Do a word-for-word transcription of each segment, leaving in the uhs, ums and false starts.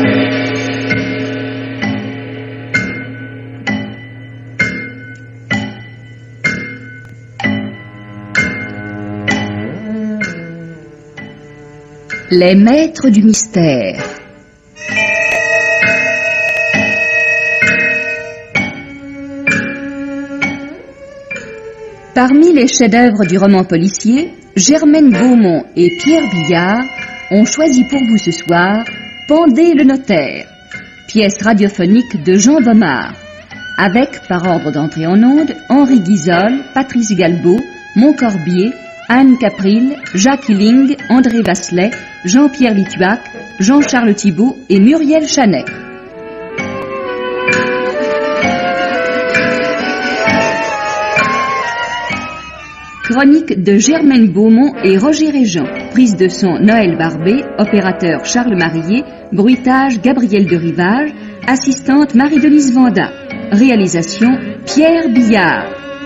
Les maîtres du mystère. Parmi les chefs-d'œuvre du roman policier, Germaine Beaumont et Pierre Billard ont choisi pour vous ce soir Pendez le notaire, pièce radiophonique de Jean Baumard, avec, par ordre d'entrée en onde, Henri Guizol, Patrice Galbaud, Montcorbier, Anne Capril, Jacques Hilling, André Vasselet, Jean-Pierre Lituac, Jean-Charles Thibault et Muriel Chanet. Chronique de Germaine Beaumont et Roger Régent. Prise de son Noël Barbé, opérateur Charles Marillier, bruitage Gabriel de Rivage, assistante Marie-Denise Vanda. Réalisation Pierre Billard.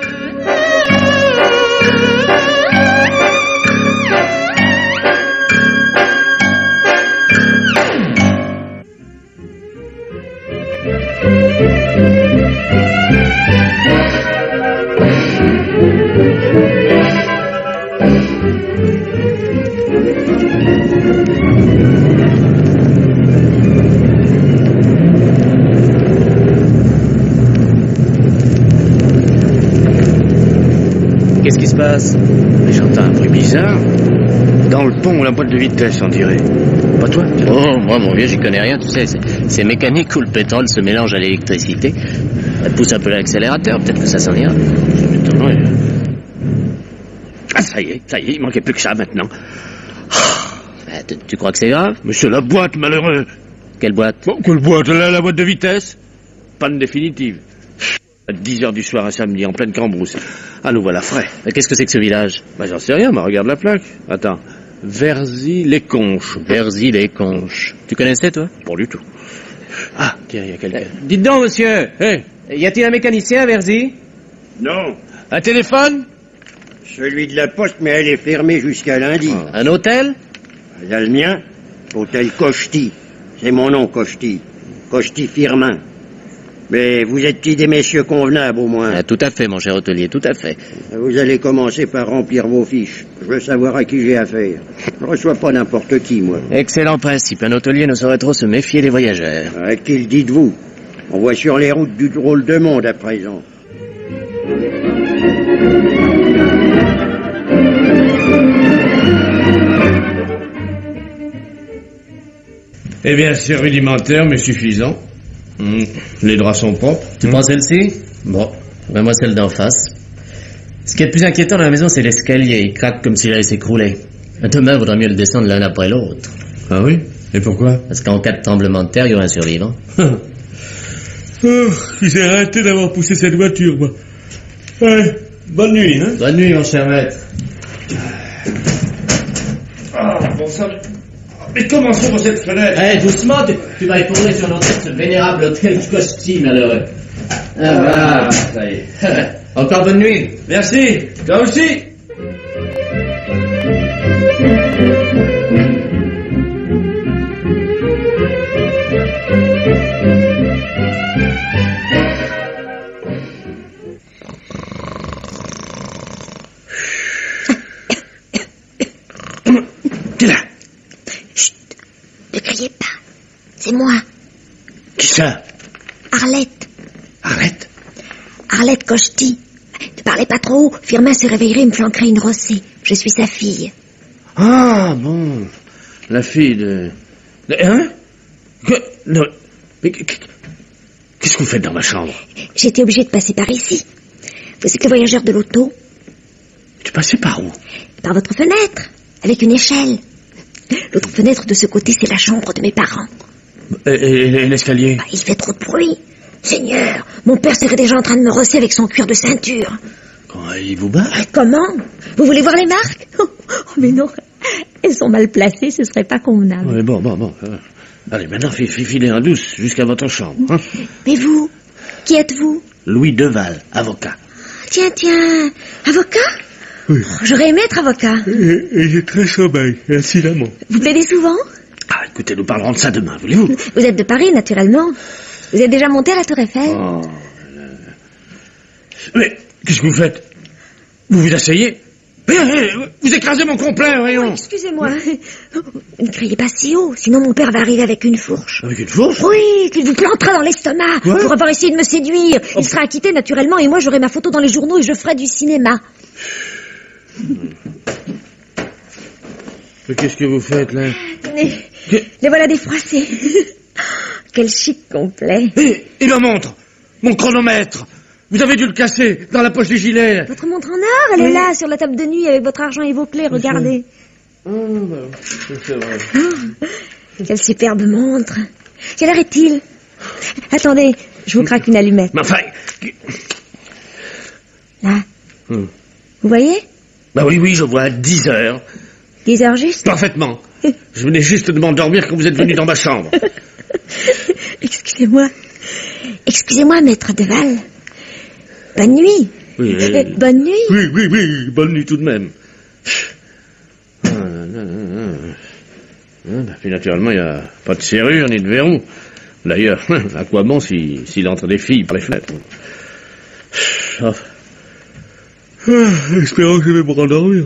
Qu'est-ce qui se passe? J'entends un bruit bizarre. Dans le pont ou la boîte de vitesse, on dirait. Pas toi? Oh, moi, mon vieux, j'y connais rien, tu sais. C'est mécanique où le pétrole se mélange à l'électricité. Elle pousse un peu l'accélérateur, peut-être que ça s'en ira. Ça m'étonnerait. Ah, ça y est, ça y est, il manquait plus que ça maintenant. Ah, tu, tu crois que c'est grave? Mais c'est la boîte, malheureux. Quelle boîte? Bon, quelle boîte? Là, la boîte de vitesse. Panne définitive. À dix heures du soir un samedi, en pleine Cambrousse. Ah, nous voilà frais. Mais qu'est-ce que c'est que ce village? Bah, j'en sais rien, mais regarde la plaque. Attends. Verzy-les-Conches. Verzy-les-Conches. Tu connaissais, toi? Pas du tout. Ah, tiens, il y a quelqu'un. Euh, dites donc, monsieur. Hé, hey. Y a-t-il un mécanicien à Verzy? Non. Un téléphone? Celui de la poste, mais elle est fermée jusqu'à lundi. Ah. Un hôtel? Il y a le mien, hôtel Cochety. C'est mon nom, Cochety. Cochety Firmin. Mais vous êtes-ils des messieurs convenables, au moins? Ah, tout à fait, mon cher hôtelier, tout à fait. Vous allez commencer par remplir vos fiches. Je veux savoir à qui j'ai affaire. Je ne reçois pas n'importe qui, moi. Excellent principe. Un hôtelier ne saurait trop se méfier des voyageurs. À qui le dites-vous? On voit sur les routes du drôle de monde à présent. Eh bien, c'est rudimentaire, mais suffisant. Mmh. Les draps sont propres. Tu mmh. prends celle-ci? Bon, ben moi celle d'en face. Ce qui est le plus inquiétant dans la maison, c'est l'escalier. Il craque comme s'il allait s'écrouler. Demain, il vaudrait mieux le descendre l'un après l'autre. Ah oui? Et pourquoi? Parce qu'en cas de tremblement de terre, il y aura un survivant. Oh, j'ai arrêté d'avoir poussé cette voiture, moi. Ouais. Bonne nuit, hein? Bonne nuit, mon cher maître. Ah, bon sang. Mais comment s'ouvre cette fenêtre? Eh, hey, doucement, tu, tu vas éprouver sur notre tête ce vénérable hôtel Cochety, malheureux. Ah, bah, ça y est. Encore bonne nuit. Merci. Toi aussi. T'es là. Chut. Ne criez pas. C'est moi. Qui ça? Arlette. Arlette? Arlette Cochety. Ne parlez pas trop haut. Firmin se réveillerait et me flanquerait une rossée. Je suis sa fille. Ah, bon. La fille de... de hein? Que... Non. Mais qu'est-ce que vous faites dans ma chambre? J'étais obligée de passer par ici. Vous êtes le voyageur de l'auto? Tu passais par où? Par votre fenêtre, avec une échelle. L'autre fenêtre de ce côté, c'est la chambre de mes parents. Et, et, et l'escalier? Bah, il fait trop de bruit. Seigneur, mon père serait déjà en train de me rosser avec son cuir de ceinture. Comment, il vous bat? Comment? Vous voulez voir les marques? Oh, mais non, elles sont mal placées, ce serait pas convenable. Oui, bon, bon, bon. Allez, maintenant, filez en douce jusqu'à votre chambre. Hein? Mais vous, qui êtes-vous? Louis Deval, avocat. Tiens, tiens, avocat? Oui. Oh, j'aurais aimé être avocat. Et, et j'ai très sommeil, incidemment. Vous plaidez souvent? Ah, écoutez, nous parlerons de ça demain, voulez-vous? Vous êtes de Paris, naturellement. Vous êtes déjà monté à la Tour Eiffel? Oh, mais, qu'est-ce que vous faites? Vous vous asseyez? Eh, eh, vous écrasez mon complet, voyons. Oh, excusez-moi. Ne criez pas si haut, sinon mon père va arriver avec une fourche. Avec une fourche? Oui, qu'il vous plantera dans l'estomac Ouais. pour avoir essayé de me séduire. Oh. Il sera acquitté, naturellement, et moi j'aurai ma photo dans les journaux et je ferai du cinéma. Mais qu'est-ce que vous faites, là? Tenez, Que- les voilà défroissés. Quel chic complet. Et, et ma montre? Mon chronomètre? Vous avez dû le casser dans la poche du gilet. Votre montre en or, elle est là, sur la table de nuit, avec votre argent et vos clés, regardez. Oh, bah, c'est vrai. Oh, quelle superbe montre. Quelle heure est-il? Attendez, je vous craque une allumette. Mais enfin... Là. Hmm. Vous voyez? Bah oui, oui, je vois, dix heures. dix heures juste? Parfaitement. Je venais juste de m'endormir quand vous êtes venu dans ma chambre. Excusez-moi. Excusez-moi, maître Deval. Bonne nuit. Oui, Euh, bonne nuit. oui, oui, oui, bonne nuit tout de même. Ah, là, là, là, là. Ah, bah, puis naturellement, il n'y a pas de serrure ni de verrou. D'ailleurs, à quoi bon si- s'il entre des filles par les fenêtres? Ah. Ah, espérons que je vais me rendormir.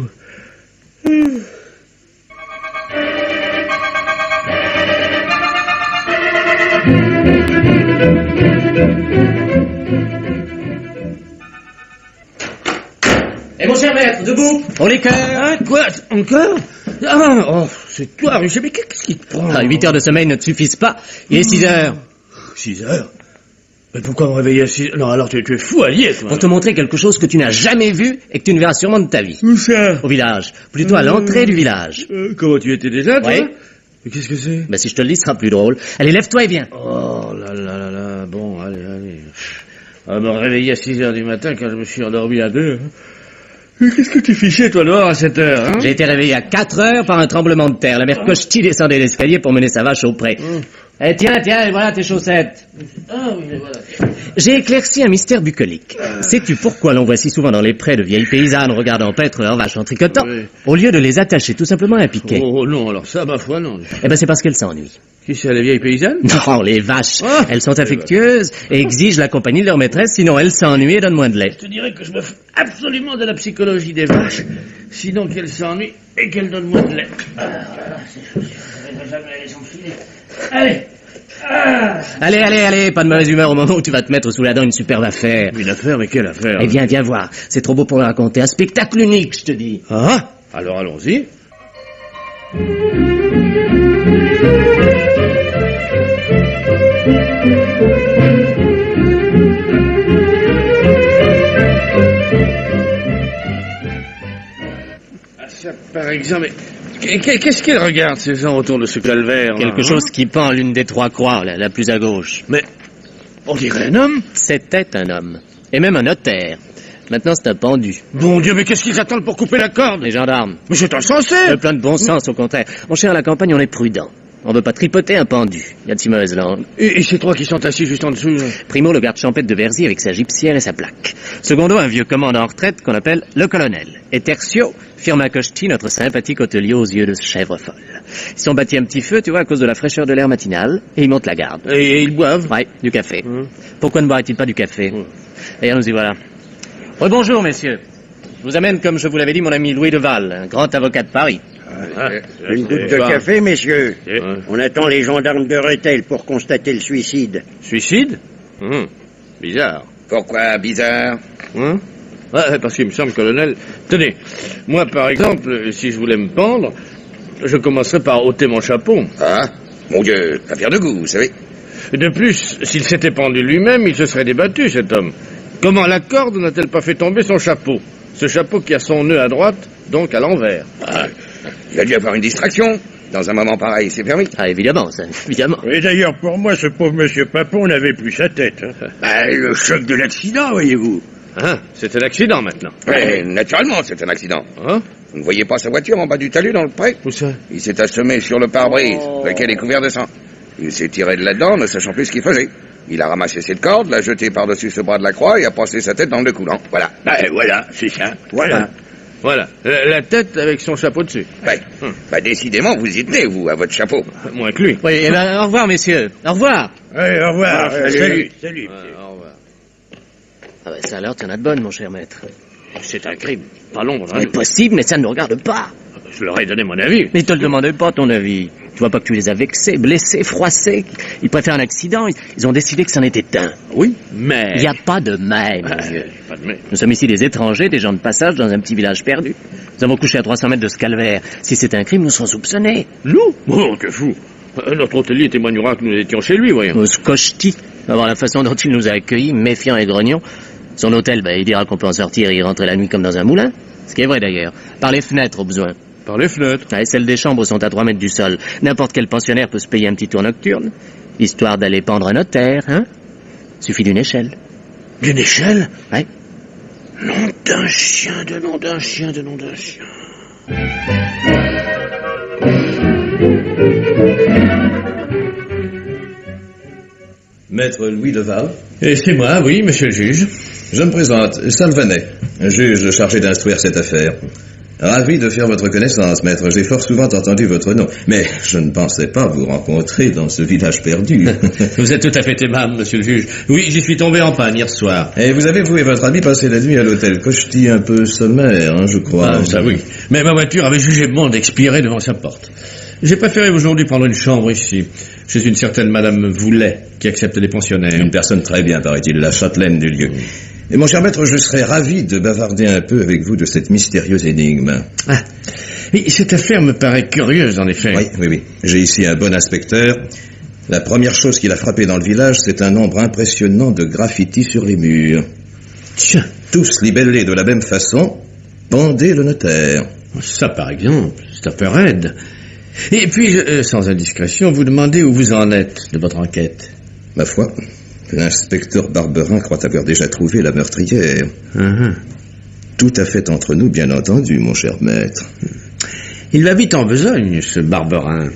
Et mon cher maître, debout, on les cœurs. Hein, quoi? Encore? Ah, oh, c'est toi, Richard, mais qu'est-ce qui te prend? Ah, huit heures de sommeil ne te suffisent pas. Il est six heures. Six heures? Mais pourquoi me réveiller à six heures? Non, alors tu, tu es fou, allié, toi. Pour te montrer quelque chose que tu n'as jamais vu et que tu ne verras sûrement de ta vie. Où ça? Au village. Plutôt à l'entrée du village. Euh, comment tu étais déjà, toi? Oui. Mais qu'est-ce que c'est? Ben, si je te le dis, ce sera plus drôle. Allez, lève-toi et viens. Oh là là là là, bon, allez, allez. On va me réveiller à six heures du matin quand je me suis endormi à deux. Hein. Mais qu'est-ce que tu fichais, toi, dehors, à sept heures, hein? J'ai été réveillé à quatre heures par un tremblement de terre. La mère Cochety descendait l'escalier pour mener sa vache au pré. Hum. Eh, tiens, tiens, et voilà tes chaussettes. Ah oui, mais voilà. J'ai éclairci un mystère bucolique. Sais-tu pourquoi l'on voit si souvent dans les prés de vieilles paysannes regardant paître leurs vaches en tricotant, Oui. au lieu de les attacher tout simplement à un piquet? Oh non, alors ça, ma foi, non. Eh ben, c'est parce qu'elles s'ennuient. Qui c'est, les vieilles paysannes? Non, les vaches. Ah, elles sont les affectueuses et exigent la compagnie de leur maîtresse, sinon elles s'ennuient et donnent moins de lait. Je te dirais que je me fous absolument de la psychologie des vaches, sinon qu'elles s'ennuient et qu'elles donnent moins de lait. Ah, voilà, ces chaussures, je vais jamais les enfiler. Allez! Ah. Allez, allez, allez, pas de mauvaise humeur au moment où tu vas te mettre sous la dent une superbe affaire. Une affaire, mais quelle affaire? Eh bien, viens voir. C'est trop beau pour le raconter. Un spectacle unique, je te dis. Ah, alors allons-y. Ah, ça, par exemple, mais qu'est- qu'est-ce qu'ils regardent, ces gens, autour de ce calvaire? là, Quelque hein? chose qui pend à l'une des trois croix, la, la plus à gauche. Mais, on dirait un homme. C'était un homme. Et même un notaire. Maintenant, c'est un pendu. Bon Dieu, mais qu'est-ce qu'ils attendent pour couper la corde? Les gendarmes. Mais c'est insensé! Le plein de bon sens, au contraire. Mon cher, à la campagne, on est prudent. On veut pas tripoter un pendu. Il y a de si mauvaises langues. Et, et ces trois qui sont assis juste en dessous, là? Primo, le garde champêtre de Verzy avec sa gypsière et sa plaque. Secondo, un vieux commandant en retraite qu'on appelle le colonel. Et Tertio, Firmin Cochety, notre sympathique hôtelier aux yeux de chèvre folle. Ils sont bâtis un petit feu, tu vois, à cause de la fraîcheur de l'air matinal, et ils montent la garde. Et, et ils boivent? Ouais, du café. Hum. Pourquoi ne boirait-il pas du café? Hum. D'ailleurs, nous y voilà. Rebonjour, messieurs. Je vous amène, comme je vous l'avais dit, mon ami Louis Deval, un grand avocat de Paris. Ah, Une goutte de bonsoir. café, messieurs. Ouais. On attend les gendarmes de Rethel pour constater le suicide. Suicide? Hum, Bizarre. Pourquoi bizarre? Hein? Ouais, parce qu'il me semble, colonel... Tenez, moi, par exemple, si je voulais me pendre, je commencerais par ôter mon chapeau. Ah, mon Dieu, affaire de goût, vous savez. De plus, s'il s'était pendu lui-même, il se serait débattu, cet homme. Comment la corde n'a-t-elle pas fait tomber son chapeau? Ce chapeau qui a son nœud à droite, donc à l'envers. Ah, il a dû avoir une distraction. Dans un moment pareil, c'est permis. Ah, évidemment, ça, évidemment. Et d'ailleurs, pour moi, ce pauvre monsieur Papon n'avait plus sa tête. Hein. Bah, le choc de l'accident, voyez-vous. Ah, c'est un accident, maintenant. Ouais, naturellement, c'est un accident. Hein? Vous ne voyez pas sa voiture en bas du talus dans le pré? Où ça? Il s'est assommé sur le pare-brise, lequel est couvert de sang. Il s'est tiré de là-dedans, ne sachant plus ce qu'il faisait. Il a ramassé cette corde, l'a jetée par-dessus ce bras de la croix et a passé sa tête dans le coulant. Voilà. Ben voilà, c'est ça. Voilà. Voilà, la, la tête avec son chapeau dessus. Ouais. Hum. Bah, décidément, vous y tenez, vous, à votre chapeau. Moins que lui. Oui, eh ben, au revoir, messieurs. Au revoir. Allez, au revoir. Ah, salut, salut. salut. Ouais, au revoir. Ah ben, ça alors, t'en as de bonnes, mon cher maître. C'est un crime. Pas l'ombre d'un C'est doute. possible, mais ça ne nous regarde pas. Je leur ai donné mon avis. Mais ils te le demandaient pas, ton avis. Tu vois pas que tu les as vexés, blessés, froissés. Ils préfèrent un accident. Ils, ils ont décidé que c'en était un. Oui, mais... Il n'y a pas de mais, mon Ah, vieux. pas de mais. Nous sommes ici des étrangers, des gens de passage dans un petit village perdu. Nous avons couché à trois cents mètres de ce calvaire. Si c'est un crime, nous serons soupçonnés. Nous? Oh, que fou. Euh, Notre hôtelier témoignera que nous étions chez lui, voyons. Au Skochti, va voir la façon dont il nous a accueillis, méfiants et grognons. Son hôtel, bah, il dira qu'on peut en sortir et y rentrer la nuit comme dans un moulin. Ce qui est vrai d'ailleurs. Par les fenêtres, au besoin. Par les fenêtres. Ah, et celles des chambres sont à trois mètres du sol. N'importe quel pensionnaire peut se payer un petit tour nocturne, histoire d'aller pendre un notaire, hein. Suffit d'une échelle. D'une échelle? Ouais. Nom d'un chien, de nom d'un chien, de nom d'un chien. Maître Louis Deval. Et c'est moi, oui, monsieur le juge. Je me présente, Salvanet, juge chargé d'instruire cette affaire. Ravi de faire votre connaissance, maître. J'ai fort souvent entendu votre nom, mais je ne pensais pas vous rencontrer dans ce village perdu. Vous êtes tout à fait aimable, monsieur le juge. Oui, j'y suis tombé en panne hier soir. Et vous avez, vous et votre ami, passé la nuit à l'hôtel Kochti, un peu sommaire, hein, je crois. Ah, ça oui. Mais ma voiture avait jugé bon d'expirer devant sa porte. J'ai préféré aujourd'hui prendre une chambre ici, chez une certaine madame Voulet, qui accepte les pensionnaires. Une personne très bien, paraît-il, la châtelaine du lieu. Et mon cher maître, je serais ravi de bavarder un peu avec vous de cette mystérieuse énigme. Ah, oui, cette affaire me paraît curieuse, en effet. Oui, oui, oui. J'ai ici un bon inspecteur. La première chose qu'il a frappé dans le village, c'est un nombre impressionnant de graffitis sur les murs. Tiens, Tous libellés de la même façon, pendez le notaire. ça par exemple, c'est un peu raide. Et puis, euh, sans indiscrétion, vous demandez où vous en êtes de votre enquête. Ma foi, l'inspecteur Barberin croit avoir déjà trouvé la meurtrière. Uh-huh. Tout à fait entre nous, bien entendu, mon cher maître. Il va vite en besogne, ce Barberin.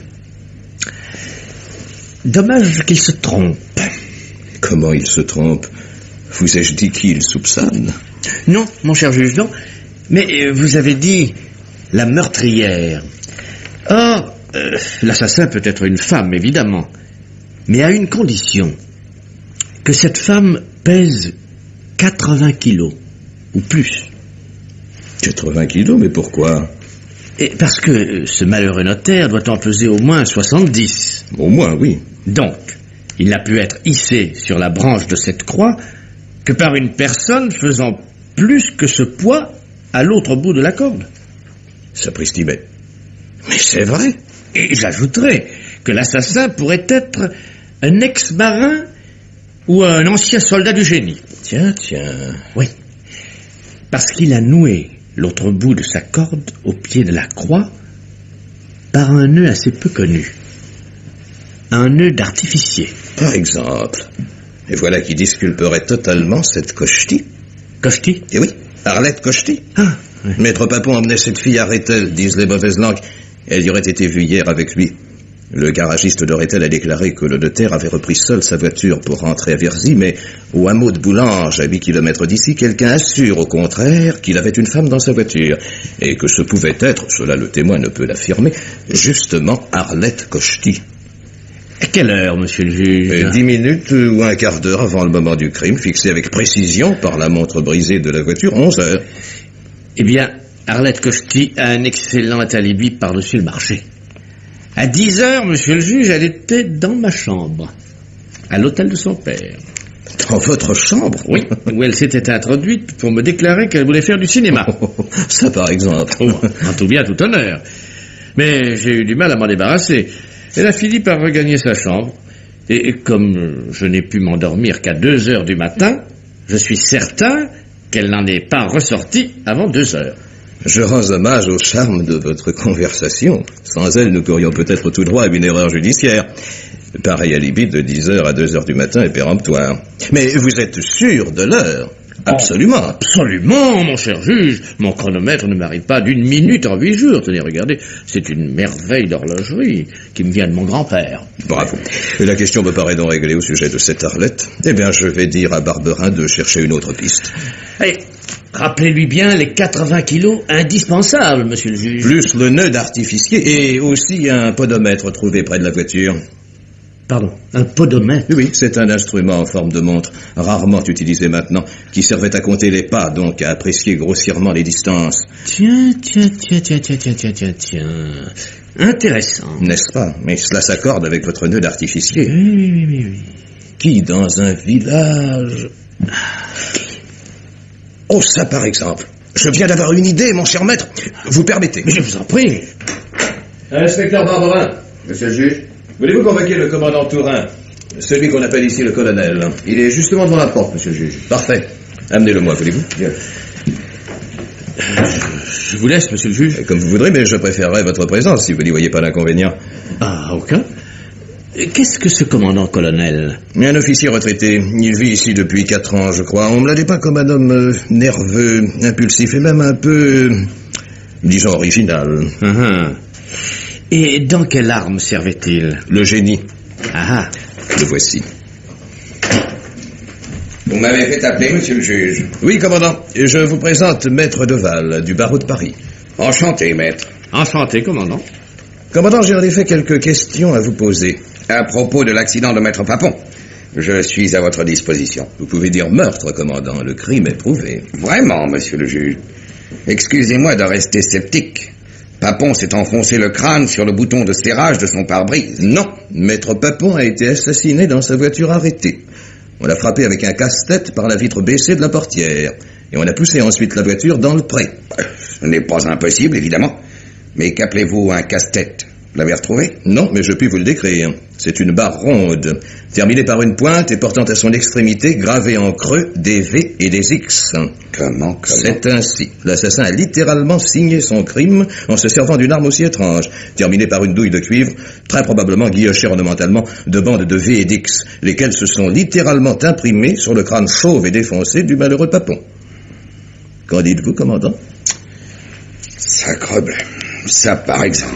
Dommage qu'il se trompe. Comment il se trompe? Vous ai-je dit qui il soupçonne? Non, mon cher juge, non. Mais euh, vous avez dit la meurtrière. Or, euh, l'assassin peut être une femme, évidemment. Mais à une condition. Que cette femme pèse quatre-vingts kilos. Ou plus. quatre-vingts kilos, mais pourquoi? Et parce que euh, ce malheureux notaire doit en peser au moins soixante-dix. Au moins, oui. Donc, il n'a pu être hissé sur la branche de cette croix que par une personne faisant plus que ce poids à l'autre bout de la corde. Sapristi, mais... Mais c'est vrai. Et j'ajouterai que l'assassin pourrait être un ex-marin ou un ancien soldat du génie. Tiens, tiens... Oui, parce qu'il a noué l'autre bout de sa corde au pied de la croix par un nœud assez peu connu. Un nœud d'artificier. Par exemple. Et voilà qui disculperait totalement cette Kochti. Kochti? Eh oui, Arlette Kochti. Ah, oui. Maître Papon emmenait cette fille à Rethel, disent les mauvaises langues. Elle y aurait été vue hier avec lui. Le garagiste de Rethel a déclaré que le notaire avait repris seul sa voiture pour rentrer à Verzy, mais au hameau de Boulange, à huit kilomètres d'ici, quelqu'un assure au contraire qu'il avait une femme dans sa voiture, et que ce pouvait être, cela le témoin ne peut l'affirmer, justement Arlette Kochti. À quelle heure, monsieur le juge? Et dix minutes ou un quart d'heure avant le moment du crime, fixé avec précision par la montre brisée de la voiture, onze heures. Eh bien, Arlette Kochti a un excellent alibi par-dessus le marché. À dix heures, monsieur le juge, elle était dans ma chambre, à l'hôtel de son père. Dans votre chambre? Oui, où elle s'était introduite pour me déclarer qu'elle voulait faire du cinéma. Ça, par exemple. Oh, en tout bien, tout honneur. Mais j'ai eu du mal à m'en débarrasser. Elle a fini par regagner sa chambre. Et comme je n'ai pu m'endormir qu'à deux heures du matin, je suis certain qu'elle n'en est pas ressortie avant deux heures. Je rends hommage au charme de votre conversation. Sans elle, nous courions peut-être tout droit à une erreur judiciaire. Pareil alibi de dix heures à deux heures du matin est péremptoire. Mais vous êtes sûr de l'heure? Absolument. Oh, absolument, mon cher juge. Mon chronomètre ne m'arrive pas d'une minute en huit jours. Tenez, regardez, c'est une merveille d'horlogerie qui me vient de mon grand-père. Bravo. Et la question me paraît donc réglée au sujet de cette Arlette. Eh bien, je vais dire à Barberin de chercher une autre piste. Allez, Rappelez-lui bien les quatre-vingts kilos indispensables, monsieur le juge. Plus le nœud d'artificier et aussi un podomètre trouvé près de la voiture. Pardon, un podomètre? Oui, c'est un instrument en forme de montre, rarement utilisé maintenant, qui servait à compter les pas, donc à apprécier grossièrement les distances. Tiens, tiens, tiens, tiens, tiens, tiens, tiens, tiens, tiens. Intéressant. N'est-ce pas? Mais cela s'accorde avec votre nœud d'artificier. Oui, oui, oui, oui, oui. Qui, dans un village... Oh, ça par exemple. Je viens d'avoir une idée, mon cher maître. Vous permettez? Mais je vous en prie. Inspecteur Barberin. Monsieur le juge. Voulez-vous convoquer le commandant Tourin? Celui qu'on appelle ici le colonel. Il est justement devant la porte, monsieur le juge. Parfait. Amenez-le-moi, voulez-vous? Bien. Je vous laisse, monsieur le juge. Comme vous voudrez, mais je préférerais votre présence si vous n'y voyez pas d'inconvénient. Ah, aucun. Qu'est-ce que ce commandant-colonel? Un officier retraité. Il vit ici depuis quatre ans, je crois. On me l'a dépeint comme un homme euh, nerveux, impulsif et même un peu, euh, disons, original. Uh-huh. Et dans quelle arme servait-il? Le génie. Ah, le voici. Vous m'avez fait appeler, monsieur le juge. Oui, commandant. Je vous présente Maître Deval, du barreau de Paris. Enchanté, maître. Enchanté, commandant. Commandant, j'ai en effet quelques questions à vous poser. À propos de l'accident de maître Papon, je suis à votre disposition. Vous pouvez dire meurtre, commandant. Le crime est prouvé. Vraiment, monsieur le juge. Excusez-moi de rester sceptique. Papon s'est enfoncé le crâne sur le bouton de serrage de son pare-brise. Non, maître Papon a été assassiné dans sa voiture arrêtée. On l'a frappé avec un casse-tête par la vitre baissée de la portière. Et on a poussé ensuite la voiture dans le pré. Ce n'est pas impossible, évidemment. Mais qu'appelez-vous un casse-tête? Vous l'avez retrouvé? Non, mais je puis vous le décrire. C'est une barre ronde, terminée par une pointe et portant à son extrémité, gravée en creux, des V et des X. Comment, comment? C'est ainsi. L'assassin a littéralement signé son crime en se servant d'une arme aussi étrange, terminée par une douille de cuivre, très probablement guillochée ornementalement de bandes de V et d'X, lesquelles se sont littéralement imprimées sur le crâne chauve et défoncé du malheureux Papon. Qu'en dites-vous, commandant? Sacrebleu. Ça, par exemple.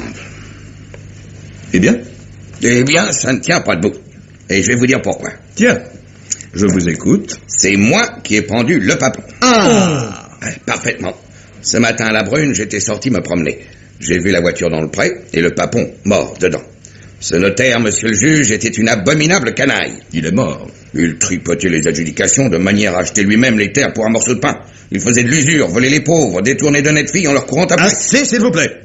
Eh bien? Eh bien, ça ne tient pas debout. Et je vais vous dire pourquoi. Tiens, je vous écoute. C'est moi qui ai pendu le Papon. Ah! ah Parfaitement. Ce matin à la brune, j'étais sorti me promener. J'ai vu la voiture dans le pré et le Papon mort dedans. Ce notaire, monsieur le juge, était une abominable canaille. Il est mort. Il tripotait les adjudications de manière à acheter lui-même les terres pour un morceau de pain. Il faisait de l'usure, volait les pauvres, détourner d'honnêtes filles en leur courant après. Assez, s'il vous plaît.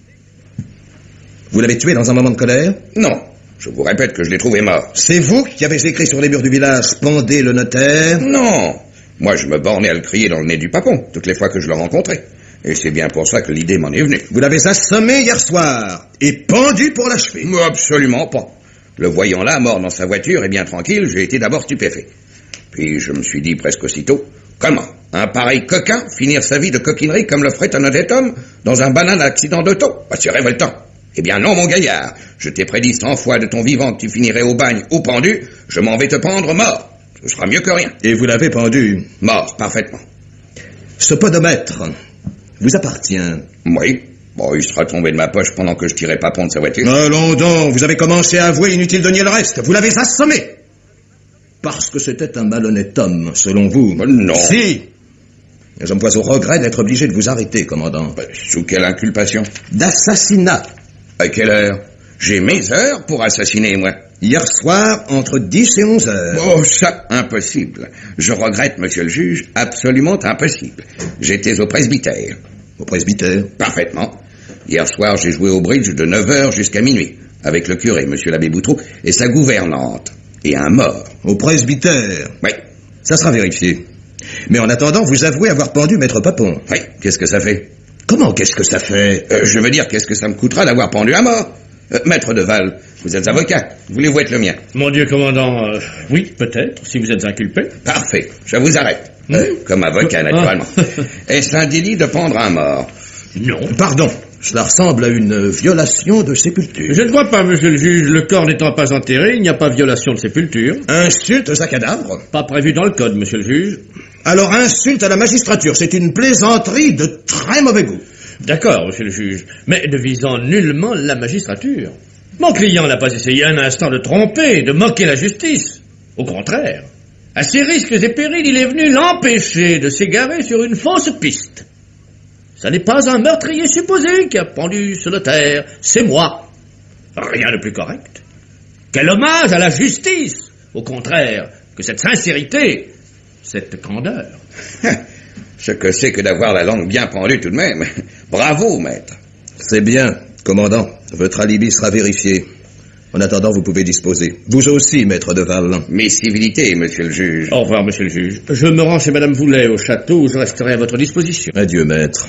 Vous l'avez tué dans un moment de colère? Non. Je vous répète que je l'ai trouvé mort. C'est vous qui avez écrit sur les murs du village « Pendez le notaire » ? Non. Moi, je me bornais à le crier dans le nez du Papon, toutes les fois que je le rencontrais. Et c'est bien pour ça que l'idée m'en est venue. Vous l'avez assommé hier soir et pendu pour l'achever? Absolument pas. Le voyant là, mort dans sa voiture et bien tranquille, j'ai été d'abord stupéfait. Puis je me suis dit presque aussitôt, comment un pareil coquin finir sa vie de coquinerie comme le ferait un honnête homme dans un banal accident d'auto? Bah, c'est révoltant. Eh bien non, mon gaillard, je t'ai prédit cent fois de ton vivant que tu finirais au bagne ou pendu, je m'en vais te pendre mort. Ce sera mieux que rien. Et vous l'avez pendu? Mort, parfaitement. Ce podomètre vous appartient? Oui. Bon, il sera tombé de ma poche pendant que je tirais Papon de sa voiture. Allons donc, vous avez commencé à avouer, inutile de nier le reste. Vous l'avez assommé. Parce que c'était un malhonnête homme, selon vous. Ben non. Si. Je me vois au regret d'être obligé de vous arrêter, commandant. Ben, sous quelle inculpation? D'assassinat. À quelle heure? J'ai mes heures pour assassiner, moi. Hier soir, entre dix et onze heures. Oh, ça, impossible. Je regrette, monsieur le juge, absolument impossible. J'étais au presbytère. Au presbytère? Parfaitement. Hier soir, j'ai joué au bridge de neuf heures jusqu'à minuit, avec le curé, monsieur l'abbé Boutreau, et sa gouvernante. Et un mort. Au presbytère? Oui. Ça sera vérifié. Mais en attendant, vous avouez avoir pendu maître Papon. Oui. Qu'est-ce que ça fait? Comment qu'est-ce que ça fait? euh, Je veux dire, qu'est-ce que ça me coûtera d'avoir pendu un mort? euh, Maître Deval, vous êtes avocat. Voulez-vous être le mien? Mon Dieu, commandant, euh, oui, peut-être, si vous êtes inculpé. Parfait. Je vous arrête. Mmh. Euh, comme avocat, naturellement. Est-ce un délit de pendre un mort? Non. Pardon. Cela ressemble à une violation de sépulture. Je ne crois pas, monsieur le juge. Le corps n'étant pas enterré, il n'y a pas de violation de sépulture. Insulte à cadavre? Pas prévu dans le code, monsieur le juge. Alors insulte à la magistrature. C'est une plaisanterie de très mauvais goût. D'accord, monsieur le juge, mais ne visant nullement la magistrature. Mon client n'a pas essayé un instant de tromper, de moquer la justice. Au contraire. À ses risques et périls, il est venu l'empêcher de s'égarer sur une fausse piste. Ça n'est pas un meurtrier supposé qui a pendu ce notaire, c'est moi. Rien de plus correct. Quel hommage à la justice, au contraire, que cette sincérité, cette candeur. Ce que c'est que d'avoir la langue bien pendue tout de même. Bravo, maître. C'est bien, commandant. Votre alibi sera vérifié. En attendant, vous pouvez disposer. Vous aussi, maître de Val. Mes civilités, monsieur le juge. Au revoir, monsieur le juge. Je me rends chez madame Voulet au château où je resterai à votre disposition. Adieu, maître.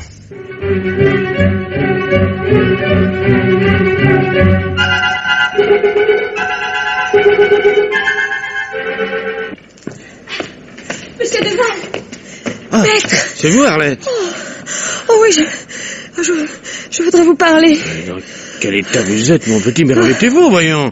Monsieur de Val. Ah, Maître. c'est vous, Arlette. Oh, oh oui, je, je, je voudrais vous parler. Dans quel état vous êtes, mon petit, mais réveillez-vous, voyons.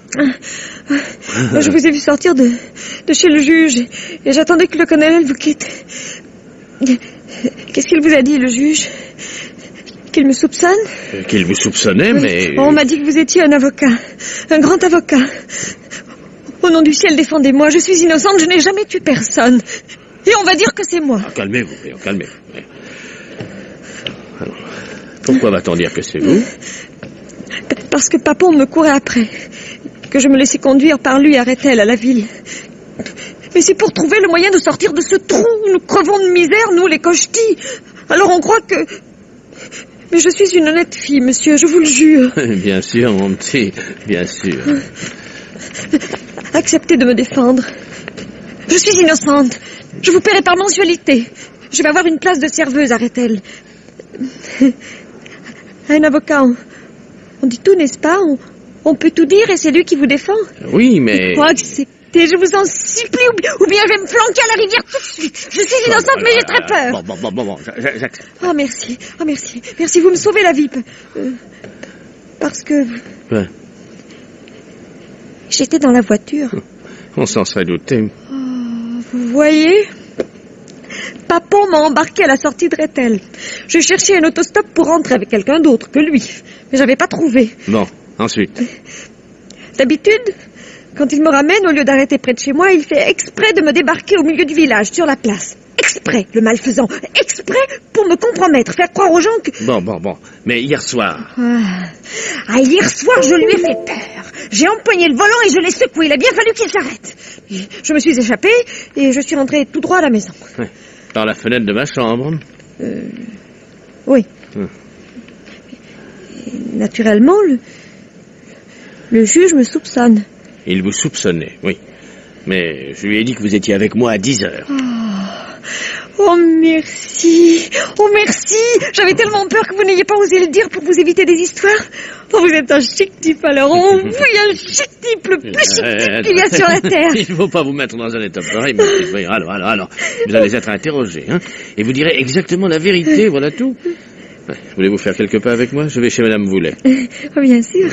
Je vous ai vu sortir de, de chez le juge et j'attendais que le colonel vous quitte. Qu'est-ce qu'il vous a dit, le juge? Qu'il me soupçonne? Qu'il vous soupçonnait, oui. mais... On m'a dit que vous étiez un avocat, un grand avocat. Au nom du ciel, défendez-moi. Je suis innocente, je n'ai jamais tué personne. Et on va dire que c'est moi. Ah, calmez-vous, voyons, calmez-vous. Alors, pourquoi va-t-on dire que c'est vous? Parce que Papon me courait après. Que je me laissais conduire par lui à Rethel, à la ville. Mais c'est pour trouver le moyen de sortir de ce trou. Nous crevons de misère, nous, les Cochety. Alors on croit que... Mais je suis une honnête fille, monsieur, je vous le jure. Bien sûr, mon petit, bien sûr. Acceptez de me défendre. Je suis innocente. Je vous paierai par mensualité. Je vais avoir une place de serveuse à Rethel. À un avocat, on, on dit tout, n'est-ce pas? on, on peut tout dire et c'est lui qui vous défend. Oui, mais... Oh, acceptez, je vous en supplie, ou bien, ou bien je vais me flanquer à la rivière tout de suite. Je suis innocente, mais j'ai très peur. Bon, bon, bon, bon, bon, j'accepte. Oh, merci, oh, merci, merci, vous me sauvez la vie. Euh, parce que... Ouais. J'étais dans la voiture. On s'en serait douté. Oh, vous voyez, Papon m'a embarqué à la sortie de Rethel. Je cherchais un autostop pour rentrer avec quelqu'un d'autre que lui, mais j'avais pas trouvé. Bon, ensuite. D'habitude, quand il me ramène, au lieu d'arrêter près de chez moi, il fait exprès de me débarquer au milieu du village, sur la place. Exprès, le malfaisant. Exprès pour me compromettre, faire croire aux gens que... Bon, bon, bon. Mais hier soir... Ah, ah hier soir, je lui ai fait peur. J'ai empoigné le volant et je l'ai secoué. Il a bien fallu qu'il s'arrête. Je me suis échappée et je suis rentrée tout droit à la maison. Par la fenêtre de ma chambre. Euh... Oui. Hum. Naturellement, le... le juge me soupçonne. Il vous soupçonnait, oui. Mais je lui ai dit que vous étiez avec moi à dix heures. Oh, oh merci. Oh, merci. J'avais tellement peur que vous n'ayez pas osé le dire pour vous éviter des histoires. Oh, vous êtes un chic type, alors. Oh, oui, un chic type, le plus chic type qu'il y a sur la terre. Il ne faut pas vous mettre dans un état pareil, mon petit. Voyons, alors, alors, alors. Vous allez être interrogé, hein. Et vous direz exactement la vérité, voilà tout. Voulez-vous faire quelques pas avec moi? Je vais chez madame Voulet. Oh, bien sûr.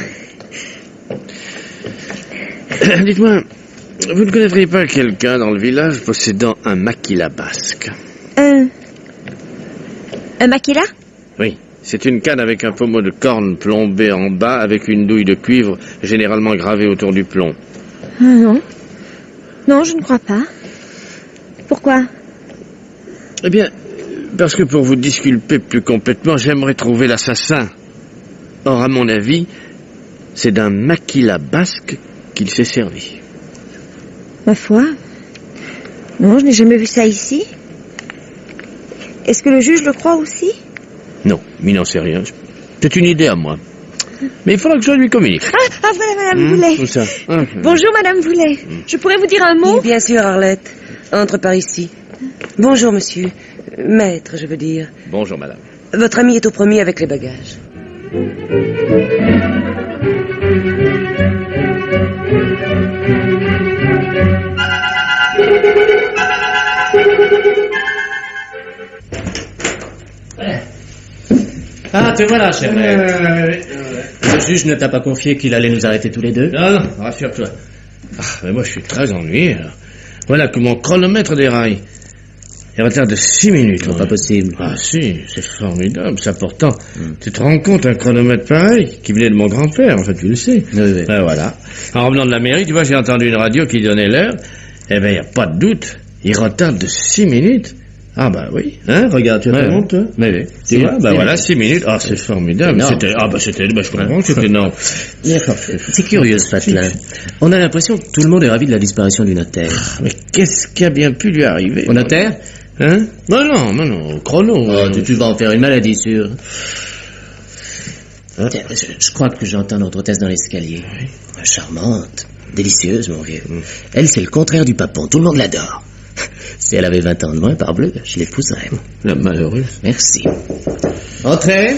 Dites-moi, vous ne connaîtriez pas quelqu'un dans le village possédant un maquila basque? Un... Un maquila? Oui, c'est une canne avec un pommeau de corne plombé en bas avec une douille de cuivre généralement gravée autour du plomb. Ah non. Non, je ne crois pas. Pourquoi? Eh bien, parce que pour vous disculper plus complètement, j'aimerais trouver l'assassin. Or, à mon avis, c'est d'un maquila basque qu'il s'est servi. Ma foi? Non, je n'ai jamais vu ça ici. Est-ce que le juge le croit aussi? Non, il n'en sait rien. C'est une idée à moi. Mais il faudra que je lui communique. Ah, ah voilà madame Mmh, Voulet. tout ça. Ah, Bonjour madame Voulet. Mmh. Je pourrais vous dire un mot? Oui, bien sûr, Arlette. Entre par ici. Bonjour, monsieur. Maître, je veux dire. Bonjour, madame. Votre ami est au premier avec les bagages. Ah, te voilà, cher maître. Le juge ne t'a pas confié qu'il allait nous arrêter tous les deux? Non, non, rassure-toi. Ah, mais moi, je suis très ennuyé. Alors. Voilà que mon chronomètre déraille. Il retarde de six minutes. Non, pas possible. Ah si, c'est formidable. Ça pourtant, mm. tu te rends compte un chronomètre pareil, qui venait de mon grand-père, en fait, tu le sais. Oui, oui. Ben voilà. En revenant de la mairie, tu vois, j'ai entendu une radio qui donnait l'heure, Eh ben, y a pas de doute. Il retarde de six minutes. Ah bah oui, hein, regarde, tu as Ouais, ta ouais. montre, toi? Mais oui. Tu vois, bah six voilà, minutes. six minutes. Ah, c'est formidable. Énorme. C'était, ah bah c'était, bah je comprends que c'était énorme. C'est curieux, ce Patelin. On a l'impression que tout le monde est ravi de la disparition du notaire. Mais qu'est-ce qui a bien pu lui arriver? Au notaire? Hein? Non, non, non, non, au chrono. Oh, tu, tu vas en faire une maladie, sûre. Tiens, je, je crois que j'entends notre hôtesse dans l'escalier. Charmante, délicieuse, mon vieux. Elle, c'est le contraire du papon. Tout le monde l'adore. Si elle avait vingt ans de moins, parbleu, je l'épouserais. La malheureuse. Merci. Entrez.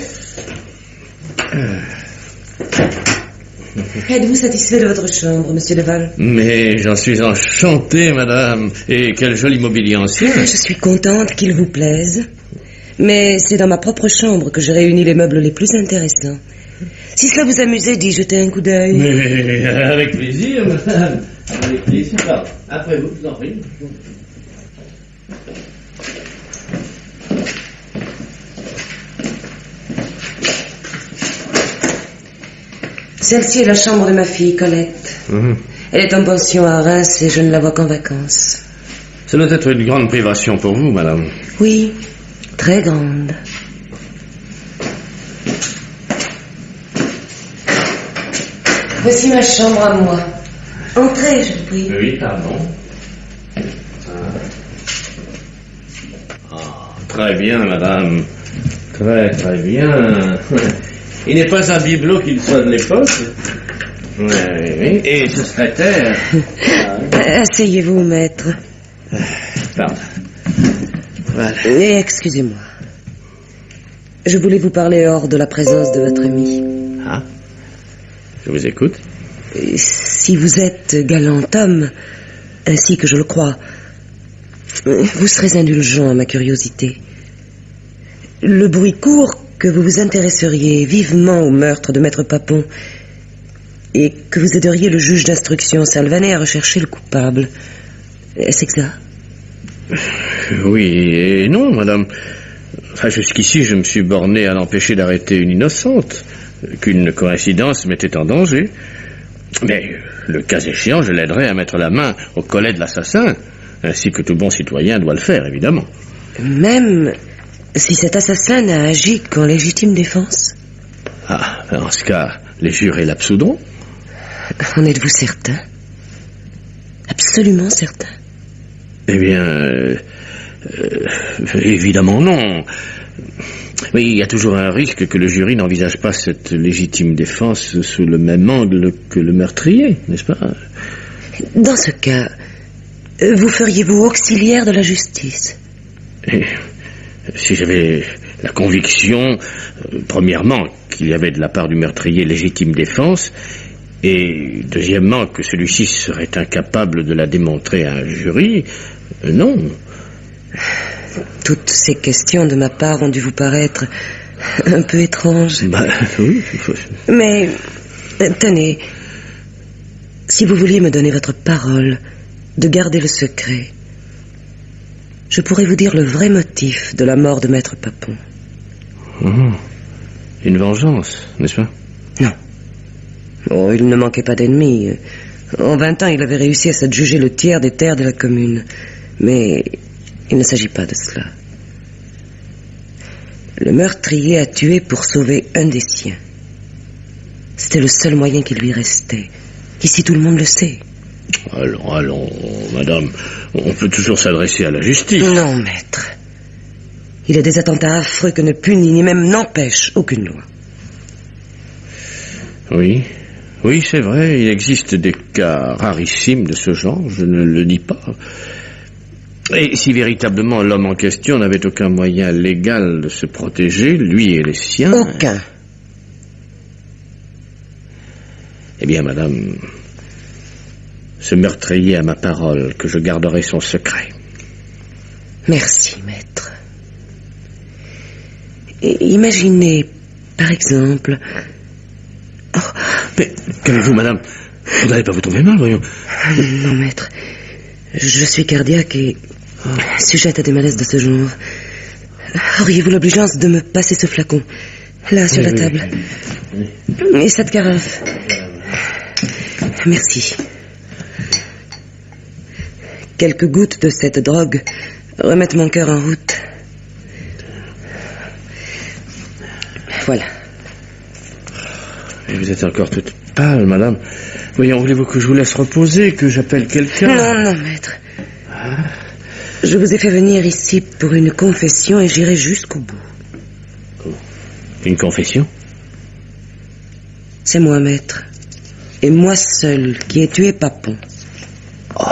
Êtes-vous satisfait de votre chambre, monsieur Deval? Mais j'en suis enchanté, madame. Et quel joli mobilier ancien. Je suis contente qu'il vous plaise. Mais c'est dans ma propre chambre que j'ai réuni les meubles les plus intéressants. Si cela vous amusait d'y jeter un coup d'œil. Mais avec plaisir, madame. Avec plaisir. Alors, après vous, je vous en prie. Celle-ci est la chambre de ma fille, Colette. Mhm. Elle est en pension à Reims et je ne la vois qu'en vacances. Ça doit être une grande privation pour vous, madame. Oui, très grande. Voici ma chambre à moi. Entrez, je vous prie. Oui, pardon. Ah, très bien, madame. Très, très bien. Il n'est pas un bibelot qu'il soit de l'époque. Oui, oui, oui. Et ce secrétaire. Asseyez-vous, maître. Pardon. Voilà. Et excusez-moi. Je voulais vous parler hors de la présence de votre ami. Ah, je vous écoute. Si vous êtes galant homme, ainsi que je le crois, vous serez indulgent à ma curiosité. Le bruit court que vous vous intéresseriez vivement au meurtre de Maître Papon et que vous aideriez le juge d'instruction Salvanet à rechercher le coupable. Est-ce exact? Oui et non, madame. Enfin, jusqu'ici, je me suis borné à l'empêcher d'arrêter une innocente, qu'une coïncidence mettait en danger. Mais, le cas échéant, je l'aiderai à mettre la main au collet de l'assassin, ainsi que tout bon citoyen doit le faire, évidemment. Même si cet assassin n'a agi qu'en légitime défense? Ah, en ce cas, les jurés l'absoudront. En êtes-vous certain? Absolument certain? Eh bien, euh, euh, évidemment non. Mais il y a toujours un risque que le jury n'envisage pas cette légitime défense sous le même angle que le meurtrier, n'est-ce pas? Dans ce cas, vous feriez-vous auxiliaire de la justice? Et si j'avais la conviction, euh, premièrement, qu'il y avait de la part du meurtrier légitime défense, et deuxièmement, que celui-ci serait incapable de la démontrer à un jury, euh, non. Toutes ces questions de ma part ont dû vous paraître un peu étranges. Bah, oui. Mais, euh, tenez, si vous vouliez me donner votre parole de garder le secret, je pourrais vous dire le vrai motif de la mort de Maître Papon. Oh, une vengeance, n'est-ce pas? Non. Oh, il ne manquait pas d'ennemis. En vingt ans, il avait réussi à s'adjuger le tiers des terres de la commune. Mais il ne s'agit pas de cela. Le meurtrier a tué pour sauver un des siens. C'était le seul moyen qui lui restait. Ici, tout le monde le sait. Allons, allons, madame, on peut toujours s'adresser à la justice. Non, maître. Il y a des attentats affreux que ne punit ni même n'empêche aucune loi. Oui, oui, c'est vrai, il existe des cas rarissimes de ce genre, je ne le nie pas. Et si véritablement l'homme en question n'avait aucun moyen légal de se protéger, lui et les siens... Aucun. Eh bien, madame, ce meurtrier a ma parole que je garderai son secret. Merci, maître. Et imaginez, par exemple... Oh, mais qu'avez-vous, madame? Vous n'allez pas vous tomber mal, voyons. Non, maître. Je suis cardiaque et sujette à des malaises de ce genre. Auriez-vous l'obligeance de me passer ce flacon, là, sur oui, la oui, table? Oui. Et cette carafe. Merci. quelques gouttes de cette drogue remettent mon cœur en route. Voilà. Et vous êtes encore toute pâle, madame. Voyons, voulez-vous que je vous laisse reposer, que j'appelle quelqu'un? Non, non, maître. Ah. Je vous ai fait venir ici pour une confession et j'irai jusqu'au bout. Une confession? C'est moi, maître. Et moi seul qui ai tué Papon. Oh.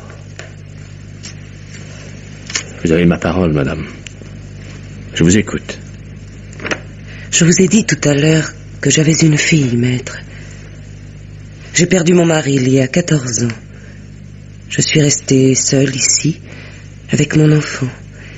Vous avez ma parole, madame. Je vous écoute. Je vous ai dit tout à l'heure que j'avais une fille, maître. J'ai perdu mon mari il y a quatorze ans. Je suis restée seule ici, avec mon enfant.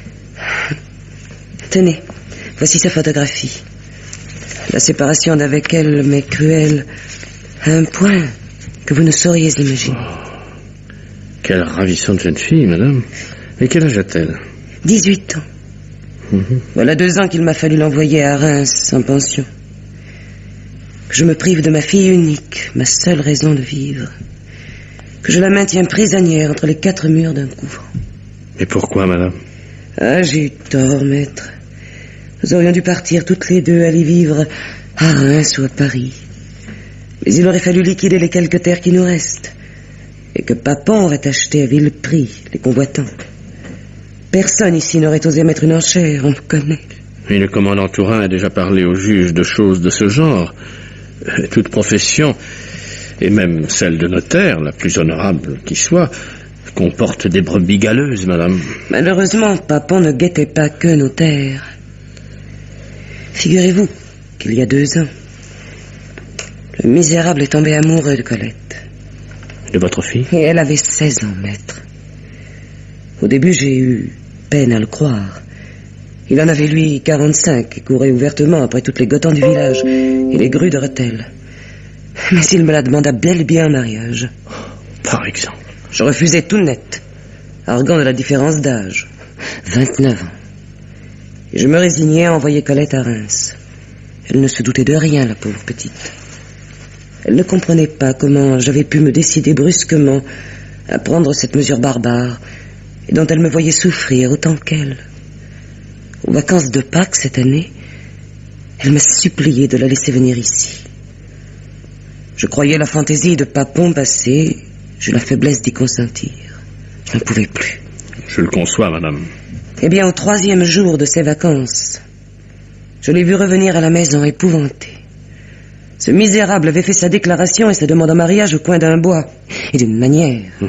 Tenez, voici sa photographie. La séparation d'avec elle m'est cruelle à un point que vous ne sauriez imaginer. Oh, quelle ravissante jeune fille, madame. Et quel âge a-t-elle? Dix-huit ans. Mm-hmm. Voilà deux ans qu'il m'a fallu l'envoyer à Reims en pension. Que je me prive de ma fille unique, ma seule raison de vivre. Que je la maintiens prisonnière entre les quatre murs d'un couvent. Et pourquoi, madame? Ah, j'ai eu tort, maître. Nous aurions dû partir toutes les deux aller vivre à Reims ou à Paris. Mais il aurait fallu liquider les quelques terres qui nous restent. Et que Papon aurait acheté à vil prix les convoitants. Personne ici n'aurait osé mettre une enchère, on me connaît. Et le commandant Tourin a déjà parlé au juge de choses de ce genre. Toute profession, et même celle de notaire, la plus honorable qui soit, comporte des brebis galeuses, madame. Malheureusement, Papon ne guettait pas que notaire. Figurez-vous qu'il y a deux ans, le misérable est tombé amoureux de Colette. De votre fille? Et elle avait seize ans, maître. Au début, j'ai eu peine à le croire. Il en avait, lui, quarante-cinq, et courait ouvertement après toutes les gotans du village et les grues de Rethel. Mais il me la demanda bel et bien en mariage. Par exemple? Je refusai tout net, arguant de la différence d'âge. vingt-neuf ans. Et je me résignais à envoyer Colette à Reims. Elle ne se doutait de rien, la pauvre petite. Elle ne comprenait pas comment j'avais pu me décider brusquement à prendre cette mesure barbare, et dont elle me voyait souffrir autant qu'elle. Aux vacances de Pâques cette année, elle m'a supplié de la laisser venir ici. Je croyais la fantaisie de Papon passer, j'eus la faiblesse d'y consentir. Je n'en pouvais plus. Je le conçois, madame. Eh bien, au troisième jour de ses vacances, je l'ai vu revenir à la maison épouvanté. Ce misérable avait fait sa déclaration et sa demande en mariage au coin d'un bois, et d'une manière. Oui,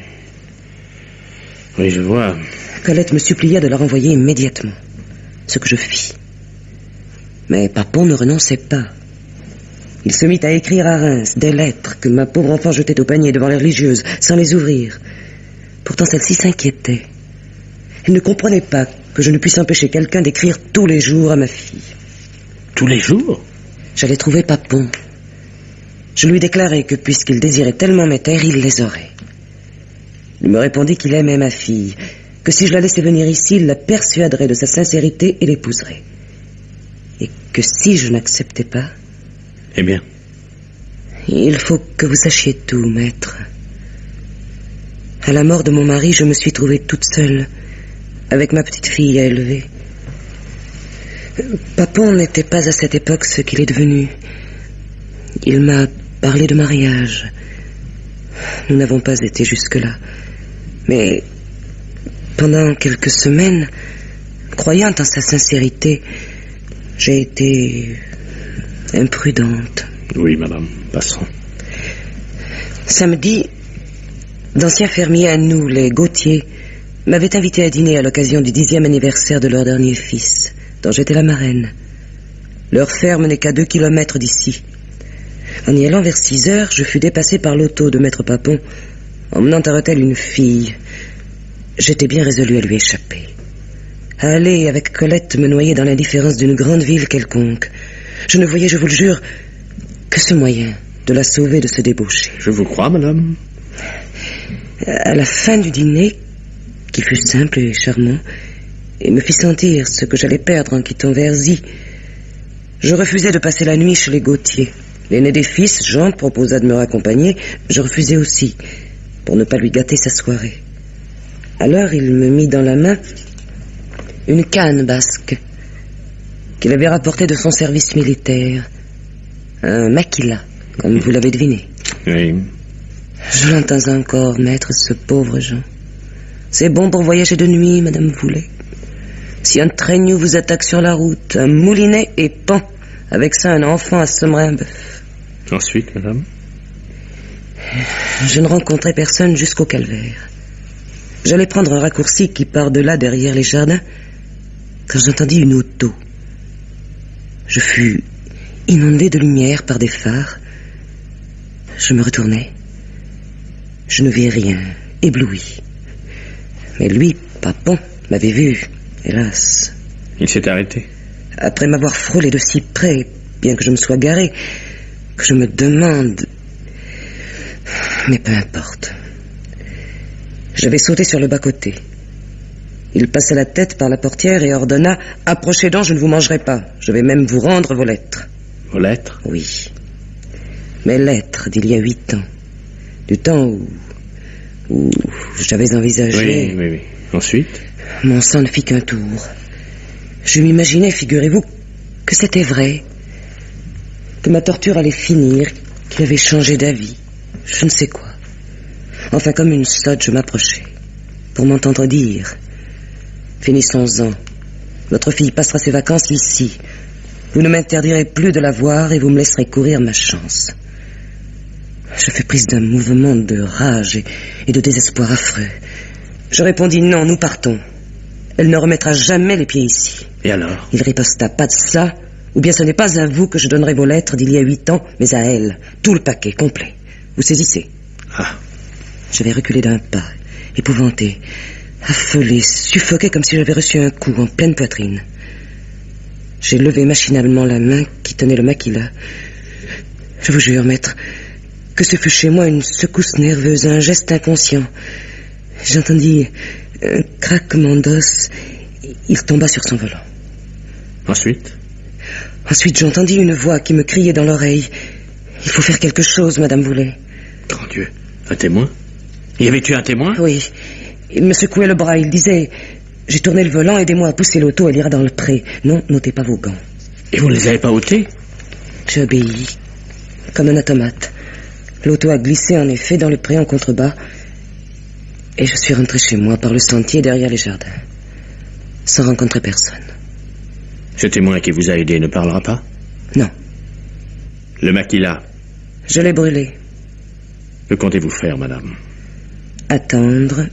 oui, je vois. Colette me supplia de la renvoyer immédiatement, ce que je fis. Mais Papon ne renonçait pas. Il se mit à écrire à Reims des lettres que ma pauvre enfant jetait au panier devant les religieuses, sans les ouvrir. Pourtant, celle-ci s'inquiétait. Elle ne comprenait pas que je ne puisse empêcher quelqu'un d'écrire tous les jours à ma fille. Tous les jours? J'allais trouver Papon. Je lui déclarai que puisqu'il désirait tellement mes terres, il les aurait. Il me répondit qu'il aimait ma fille, que si je la laissais venir ici, il la persuaderait de sa sincérité et l'épouserait. Et que si je n'acceptais pas... Eh bien? Il faut que vous sachiez tout, maître. À la mort de mon mari, je me suis trouvée toute seule, avec ma petite fille à élever. Papon n'était pas à cette époque ce qu'il est devenu. Il m'a parlé de mariage. Nous n'avons pas été jusque-là. Mais pendant quelques semaines, croyant en sa sincérité, j'ai été imprudente. Oui, madame, passons. Samedi, d'anciens fermiers à nous, les Gauthier, m'avaient invité à dîner à l'occasion du dixième anniversaire de leur dernier fils, dont j'étais la marraine. Leur ferme n'est qu'à deux kilomètres d'ici. En y allant vers six heures, je fus dépassée par l'auto de maître Papon, emmenant à Rethel une fille. J'étais bien résolue à lui échapper. À aller avec Colette me noyer dans l'indifférence d'une grande ville quelconque. Je ne voyais, je vous le jure, que ce moyen de la sauver de ce débauché. Je vous crois, madame. À la fin du dîner, qui fut simple et charmant, et me fit sentir ce que j'allais perdre en quittant Verzy, je refusai de passer la nuit chez les Gauthier. L'aîné des fils, Jean, proposa de me raccompagner. Je refusai aussi, pour ne pas lui gâter sa soirée. Alors il me mit dans la main une canne basque qu'il avait rapportée de son service militaire. Un maquila, comme vous l'avez deviné. Oui. Je l'entends encore, maître, ce pauvre Jean. C'est bon pour voyager de nuit, Madame Voulet. Si un traîneau vous attaque sur la route, un moulinet et pan. Avec ça, un enfant assommerait un bœuf. Ensuite, madame? Je ne rencontrai personne jusqu'au calvaire. J'allais prendre un raccourci qui part de là, derrière les jardins, quand j'entendis une auto. Je fus inondé de lumière par des phares. Je me retournai. Je ne vis rien, ébloui. Mais lui, Papon, m'avait vu, hélas. Il s'est arrêté. Après m'avoir frôlé de si près, bien que je me sois garé, que je me demande... Mais peu importe. J'avais sauté sur le bas-côté. Il passa la tête par la portière et ordonna « Approchez donc, je ne vous mangerai pas. Je vais même vous rendre vos lettres. » Vos lettres? Oui. Mes lettres d'il y a huit ans. Du temps où... où j'avais envisagé... Oui, oui, oui. Ensuite? Mon sang ne fit qu'un tour. Je m'imaginais, figurez-vous, que c'était vrai. Que ma torture allait finir, qu'il avait changé d'avis. Je ne sais quoi. Enfin, comme une sotte, je m'approchai. Pour m'entendre dire... Finissons-en. Notre fille passera ses vacances ici. Vous ne m'interdirez plus de la voir et vous me laisserez courir ma chance. Je fus prise d'un mouvement de rage et, et de désespoir affreux. Je répondis non, nous partons. Elle ne remettra jamais les pieds ici. Et alors? Il riposta, pas de ça, ou bien ce n'est pas à vous que je donnerai vos lettres d'il y a huit ans, mais à elle, tout le paquet, complet. Vous saisissez? Ah. J'avais reculé d'un pas, épouvanté, affolé, suffoqué comme si j'avais reçu un coup en pleine poitrine. J'ai levé machinalement la main qui tenait le maquila. Je vous jure, maître, que ce fut chez moi une secousse nerveuse, un geste inconscient. J'entendis un craquement d'os. Il tomba sur son volant. Ensuite? Ensuite, j'entendis une voix qui me criait dans l'oreille. Il faut faire quelque chose, Madame Voulet. Grand Dieu, un témoin? Y avait-tu un témoin? Oui. Il me secouait le bras. Il disait... J'ai tourné le volant, aidez-moi à pousser l'auto, elle ira dans le pré. Non, n'ôtez pas vos gants. Et vous ne les avez pas ôtés? J'ai obéi, comme un automate. L'auto a glissé en effet dans le pré en contrebas, et je suis rentré chez moi par le sentier derrière les jardins, sans rencontrer personne. Ce témoin qui vous a aidé ne parlera pas? Non. Le maquila? Je l'ai brûlé. Que comptez-vous faire, madame? Attendre...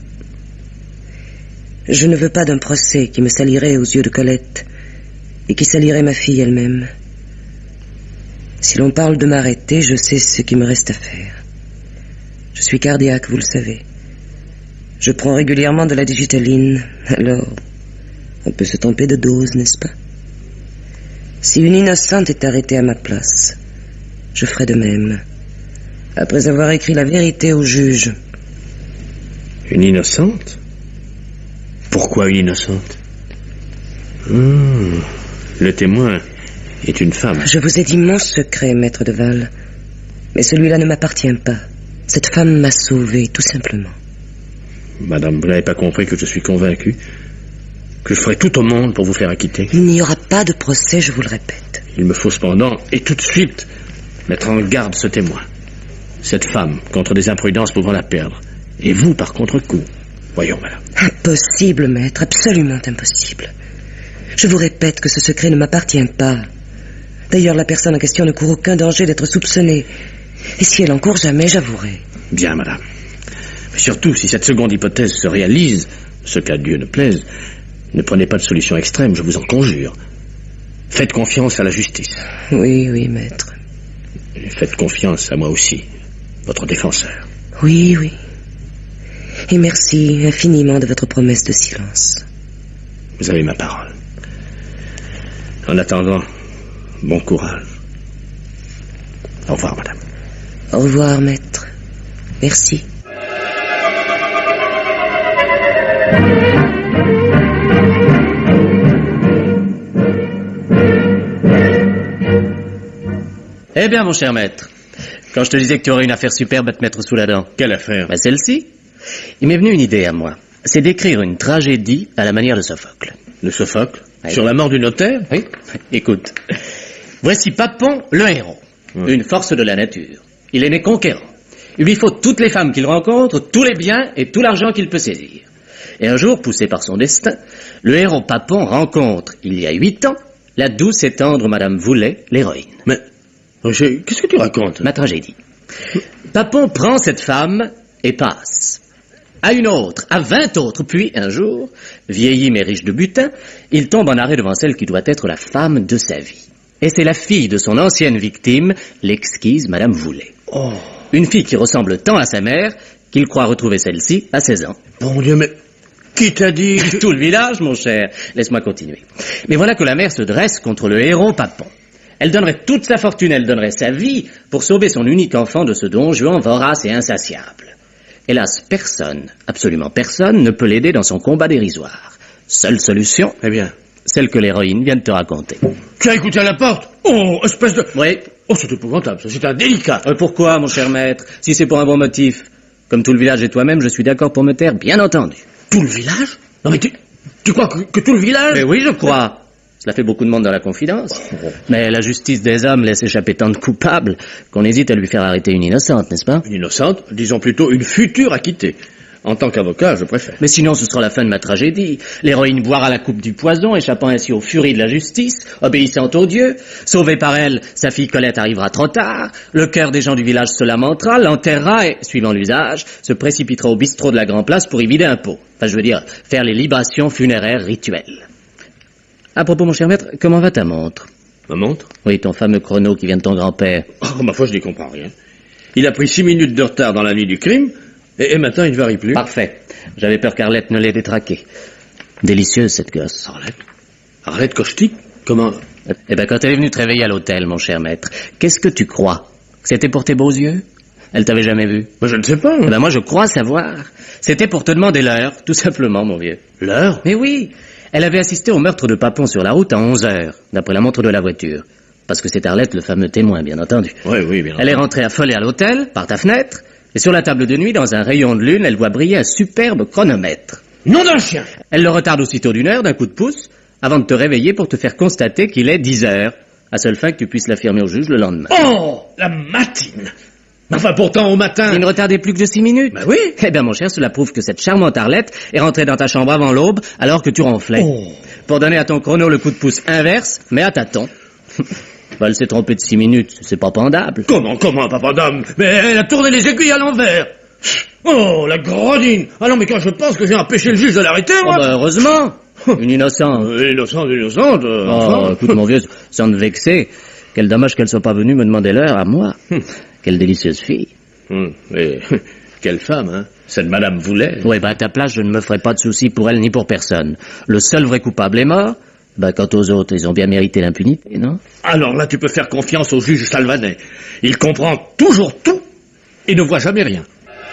Je ne veux pas d'un procès qui me salirait aux yeux de Colette et qui salirait ma fille elle-même. Si l'on parle de m'arrêter, je sais ce qui me reste à faire. Je suis cardiaque, vous le savez. Je prends régulièrement de la digitaline, alors on peut se tromper de dose, n'est-ce pas? Si une innocente est arrêtée à ma place, je ferai de même, après avoir écrit la vérité au juge. Une innocente? Pourquoi une innocente? Mmh, le témoin est une femme. Je vous ai dit mon secret, maître de Val. Mais celui-là ne m'appartient pas. Cette femme m'a sauvé, tout simplement. Madame, vous n'avez pas compris que je suis convaincu que je ferai tout au monde pour vous faire acquitter? Il n'y aura pas de procès, je vous le répète. Il me faut cependant, et tout de suite, mettre en garde ce témoin. Cette femme, contre des imprudences pouvant la perdre. Et vous, par contre-coup. Voyons, madame. Impossible, maître, absolument impossible. Je vous répète que ce secret ne m'appartient pas. D'ailleurs, la personne en question ne court aucun danger d'être soupçonnée. Et si elle en court jamais, j'avouerai. Bien, madame. Mais surtout, si cette seconde hypothèse se réalise, ce qu'à Dieu ne plaise, ne prenez pas de solution extrême, je vous en conjure. Faites confiance à la justice. Oui, oui, maître. Et faites confiance à moi aussi, votre défenseur. Oui, oui. Et merci infiniment de votre promesse de silence. Vous avez ma parole. En attendant, bon courage. Au revoir, madame. Au revoir, maître. Merci. Eh bien, mon cher maître, quand je te disais que tu aurais une affaire superbe à te mettre sous la dent... Quelle affaire? Ben, celle-ci. Il m'est venu une idée à moi. c'est d'écrire une tragédie à la manière de Sophocle. De Sophocle? Oui. Sur la mort du notaire? Oui. Écoute, voici Papon, le héros, oui. Une force de la nature. Il est né conquérant. Il lui faut toutes les femmes qu'il rencontre, tous les biens et tout l'argent qu'il peut saisir. Et un jour, poussé par son destin, le héros Papon rencontre, il y a huit ans, la douce et tendre Madame Voulet, l'héroïne. Mais, qu'est-ce que tu racontes? Ma tragédie. Papon prend cette femme et passe. À une autre, à vingt autres, puis, un jour, vieilli mais riche de butin, il tombe en arrêt devant celle qui doit être la femme de sa vie. Et c'est la fille de son ancienne victime, l'exquise Madame Voulet. Oh. Une fille qui ressemble tant à sa mère qu'il croit retrouver celle-ci à seize ans. Bon Dieu, mais qui t'a dit? Tout le village, mon cher. Laisse-moi continuer. Mais voilà que la mère se dresse contre le héros Papon. Elle donnerait toute sa fortune, elle donnerait sa vie pour sauver son unique enfant de ce don Juan vorace et insatiable. Hélas, personne, absolument personne, ne peut l'aider dans son combat dérisoire. Seule solution, eh bien, celle que l'héroïne vient de te raconter. Tu as écouté à la porte? Oh, espèce de... Oui. Oh, c'est épouvantable, ça, c'est indélicat. Euh, pourquoi, mon cher maître? Si c'est pour un bon motif. Comme tout le village et toi-même, je suis d'accord pour me taire, bien entendu. Tout le village? Non mais tu, tu crois que, que tout le village? Mais oui, je crois. Cela fait beaucoup de monde dans la confidence. Oh. Mais la justice des hommes laisse échapper tant de coupables qu'on hésite à lui faire arrêter une innocente, n'est-ce pas? Une innocente? Disons plutôt une future acquittée. En tant qu'avocat, je préfère. Mais sinon, ce sera la fin de ma tragédie. L'héroïne boira la coupe du poison, échappant ainsi aux furies de la justice, obéissant aux dieux. Sauvée par elle, sa fille Colette arrivera trop tard. Le cœur des gens du village se lamentera, l'enterrera et, suivant l'usage, se précipitera au bistrot de la Grand Place pour y vider un pot. Enfin, je veux dire, faire les libations funéraires rituelles. À propos, mon cher maître, comment va ta montre? Ma montre? Oui, ton fameux chrono qui vient de ton grand-père. Oh, ma foi, je n'y comprends rien. Il a pris six minutes de retard dans la nuit du crime, et, et maintenant il ne varie plus. Parfait. J'avais peur qu'Arlette ne l'ait détraqué. Délicieuse, cette gosse. Arlette? Arlette Cochety? Comment? Eh ben, quand elle est venue te réveiller à l'hôtel, mon cher maître, qu'est-ce que tu crois? C'était pour tes beaux yeux? Elle t'avait jamais vu? Moi, je ne sais pas. Eh ben, moi, je crois savoir. C'était pour te demander l'heure, tout simplement, mon vieux. L'heure? Mais oui. Elle avait assisté au meurtre de Papon sur la route à onze heures, d'après la montre de la voiture. Parce que c'est Arlette, le fameux témoin, bien entendu. Oui, oui, bien entendu. Elle est rentrée affolée à l'hôtel, par ta fenêtre, et sur la table de nuit, dans un rayon de lune, elle voit briller un superbe chronomètre. Nom d'un chien! Elle le retarde aussitôt d'une heure, d'un coup de pouce, avant de te réveiller pour te faire constater qu'il est dix heures, à seule fin que tu puisses l'affirmer au juge le lendemain. Oh, la matine! Enfin, pourtant, au matin... Il ne retardait plus que de six minutes. Ben oui. Eh bien, mon cher, cela prouve que cette charmante Arlette est rentrée dans ta chambre avant l'aube, alors que tu ronflais. Oh. Pour donner à ton chrono le coup de pouce inverse, mais à tâtons. Bah, elle s'est trompée de six minutes, c'est pas pendable. Comment, comment, pas pendable? Mais elle a tourné les aiguilles à l'envers. Oh, la gredine! Ah non, mais quand je pense que j'ai empêché le juge de l'arrêter, moi... Oh, bah, heureusement. Une innocente. Euh, innocente, innocente, euh, Oh, enfin. écoute, mon vieux, sans te vexer, quel dommage qu'elle soit pas venue me demander l'heure à moi. Quelle délicieuse fille. Hum, et, quelle femme, hein? Cette Madame Voulet. Ouais, bah, à ta place, je ne me ferai pas de soucis pour elle ni pour personne. Le seul vrai coupable est mort. Bah, quant aux autres, ils ont bien mérité l'impunité, non? Alors là, tu peux faire confiance au juge Salvanet. Il comprend toujours tout et ne voit jamais rien.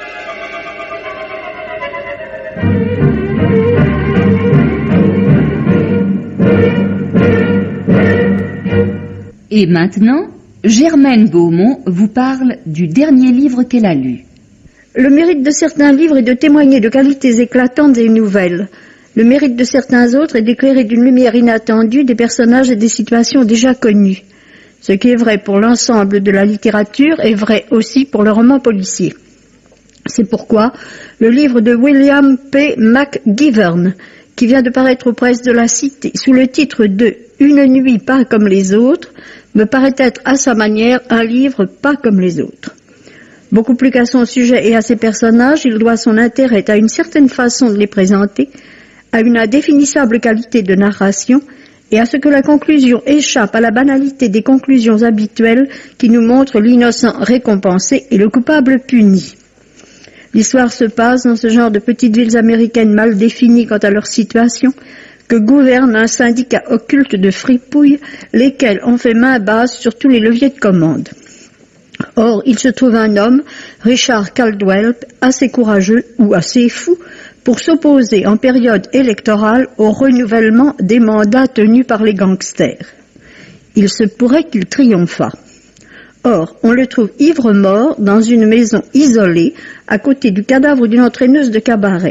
Et maintenant, Germaine Beaumont vous parle du dernier livre qu'elle a lu. Le mérite de certains livres est de témoigner de qualités éclatantes et nouvelles. Le mérite de certains autres est d'éclairer d'une lumière inattendue des personnages et des situations déjà connus. Ce qui est vrai pour l'ensemble de la littérature est vrai aussi pour le roman policier. C'est pourquoi le livre de William P. McGivern, qui vient de paraître aux presses de la Cité, sous le titre de « Une nuit pas comme les autres », me paraît être à sa manière un livre pas comme les autres. Beaucoup plus qu'à son sujet et à ses personnages, il doit son intérêt à une certaine façon de les présenter, à une indéfinissable qualité de narration et à ce que la conclusion échappe à la banalité des conclusions habituelles qui nous montrent l'innocent récompensé et le coupable puni. L'histoire se passe dans ce genre de petites villes américaines mal définies quant à leur situation, que gouverne un syndicat occulte de fripouilles, lesquels ont fait main basse sur tous les leviers de commande. Or, il se trouve un homme, Richard Caldwell, assez courageux ou assez fou, pour s'opposer en période électorale au renouvellement des mandats tenus par les gangsters. Il se pourrait qu'il triomphât. Or, on le trouve ivre-mort dans une maison isolée, à côté du cadavre d'une entraîneuse de cabaret,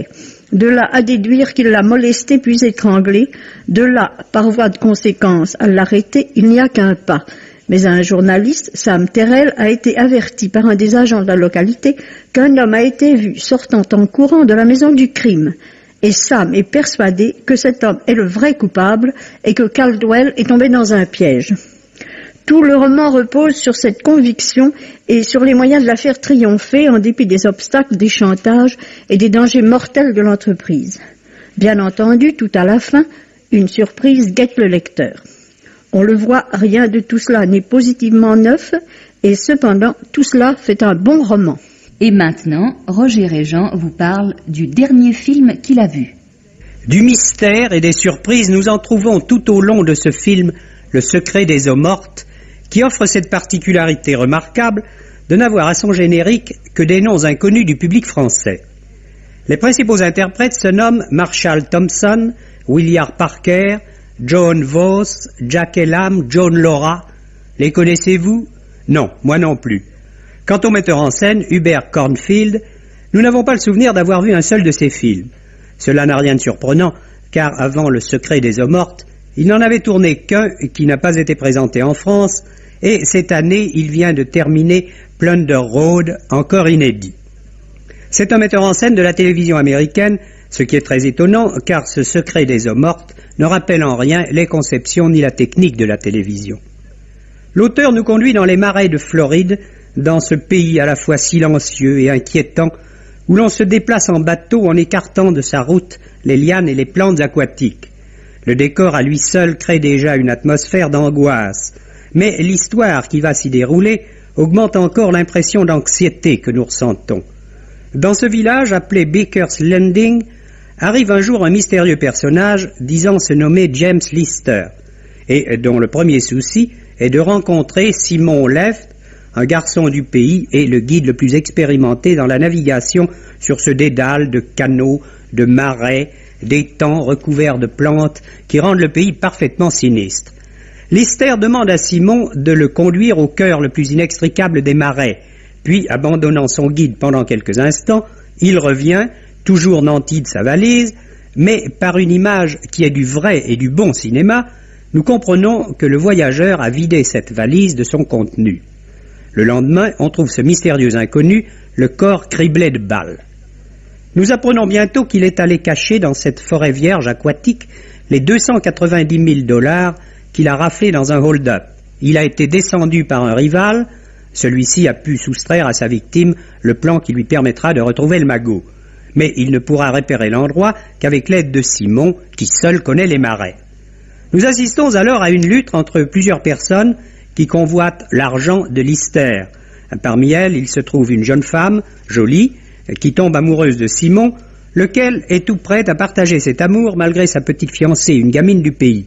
De là à déduire qu'il l'a molestée puis étranglée, de là, par voie de conséquence, à l'arrêter, il n'y a qu'un pas. Mais un journaliste, Sam Terrell, a été averti par un des agents de la localité qu'un homme a été vu sortant en courant de la maison du crime. Et Sam est persuadé que cet homme est le vrai coupable et que Caldwell est tombé dans un piège. Tout le roman repose sur cette conviction et sur les moyens de la faire triompher en dépit des obstacles, des chantages et des dangers mortels de l'entreprise. Bien entendu, tout à la fin, une surprise guette le lecteur. On le voit, rien de tout cela n'est positivement neuf et cependant, tout cela fait un bon roman. Et maintenant, Roger Régent vous parle du dernier film qu'il a vu. Du mystère et des surprises, nous en trouvons tout au long de ce film, Le secret des eaux mortes, qui offre cette particularité remarquable de n'avoir à son générique que des noms inconnus du public français. Les principaux interprètes se nomment Marshall Thompson, William Parker, John Voss, Jack Elam, John Laura. Les connaissez-vous? Non, moi non plus. Quant au metteur en scène, Hubert Cornfield, nous n'avons pas le souvenir d'avoir vu un seul de ses films. Cela n'a rien de surprenant, car avant Le secret des eaux mortes, il n'en avait tourné qu'un qui n'a pas été présenté en France, et cette année, il vient de terminer Plunder Road, encore inédit. C'est un metteur en scène de la télévision américaine, ce qui est très étonnant, car ce secret des eaux mortes ne rappelle en rien les conceptions ni la technique de la télévision. L'auteur nous conduit dans les marais de Floride, dans ce pays à la fois silencieux et inquiétant, où l'on se déplace en bateau en écartant de sa route les lianes et les plantes aquatiques. Le décor à lui seul crée déjà une atmosphère d'angoisse, mais l'histoire qui va s'y dérouler augmente encore l'impression d'anxiété que nous ressentons. Dans ce village appelé Baker's Landing, arrive un jour un mystérieux personnage disant se nommer James Lister, et dont le premier souci est de rencontrer Simon Left, un garçon du pays et le guide le plus expérimenté dans la navigation sur ce dédale de canaux, de marais, d'étangs recouverts de plantes qui rendent le pays parfaitement sinistre. Lister demande à Simon de le conduire au cœur le plus inextricable des marais, puis, abandonnant son guide pendant quelques instants, il revient, toujours nanti de sa valise, mais par une image qui est du vrai et du bon cinéma, nous comprenons que le voyageur a vidé cette valise de son contenu. Le lendemain, on trouve ce mystérieux inconnu, le corps criblé de balles. Nous apprenons bientôt qu'il est allé cacher dans cette forêt vierge aquatique les deux cent quatre-vingt-dix mille dollars qu'il a raflés dans un hold-up. Il a été descendu par un rival, celui-ci a pu soustraire à sa victime le plan qui lui permettra de retrouver le magot. Mais il ne pourra repérer l'endroit qu'avec l'aide de Simon, qui seul connaît les marais. Nous assistons alors à une lutte entre plusieurs personnes qui convoitent l'argent de Lister. Parmi elles, il se trouve une jeune femme, jolie, qui tombe amoureuse de Simon, lequel est tout prêt à partager cet amour malgré sa petite fiancée, une gamine du pays.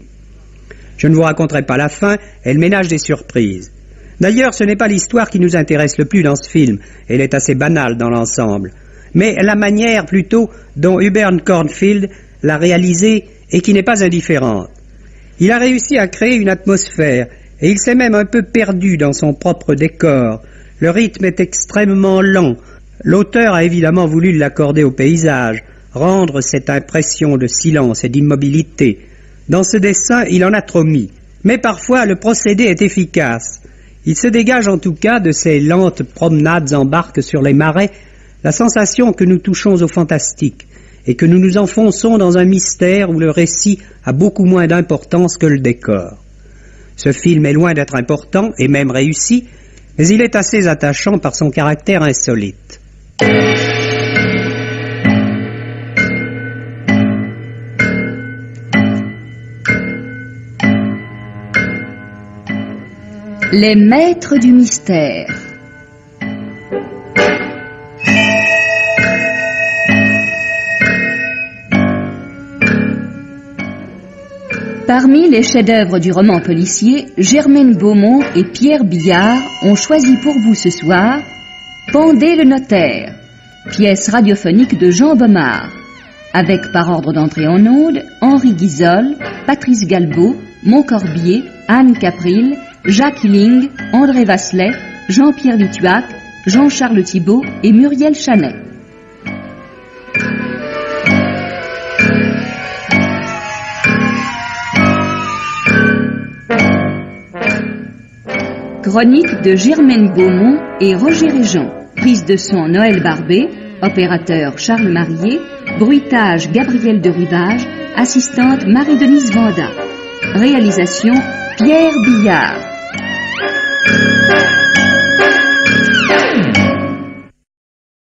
Je ne vous raconterai pas la fin, elle ménage des surprises. D'ailleurs, ce n'est pas l'histoire qui nous intéresse le plus dans ce film, elle est assez banale dans l'ensemble, mais la manière plutôt dont Hubert Cornfield l'a réalisée et qui n'est pas indifférente. Il a réussi à créer une atmosphère, et il s'est même un peu perdu dans son propre décor. Le rythme est extrêmement lent. L'auteur a évidemment voulu l'accorder au paysage, rendre cette impression de silence et d'immobilité. Dans ce dessin, il en a trop mis. Mais parfois, le procédé est efficace. Il se dégage en tout cas de ces lentes promenades en barque sur les marais, la sensation que nous touchons au fantastique, et que nous nous enfonçons dans un mystère où le récit a beaucoup moins d'importance que le décor. Ce film est loin d'être important, et même réussi, mais il est assez attachant par son caractère insolite. Les maîtres du mystère. Parmi les chefs-d'œuvre du roman policier, Germaine Beaumont et Pierre Billard ont choisi pour vous ce soir Pendez le notaire, pièce radiophonique de Jean Baumard, avec par ordre d'entrée en onde Henri Guizol, Patrice Galbaud, Montcorbier, Anne Capril, Jacques Hilling, André Vasselet, Jean-Pierre Lituac, Jean-Charles Thibault et Muriel Chanet. Chronique de Germaine Beaumont et Roger Régent. Prise de son Noël Barbé. Opérateur Charles Marier. Bruitage Gabriel de Rivage. Assistante Marie-Denise Vanda. Réalisation Pierre Billard.